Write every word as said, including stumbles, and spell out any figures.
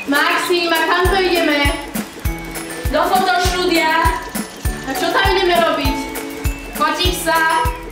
Maxim, a kam to ideme? Do fotoštúdia. A čo tam ideme robiť? Fotíš sa?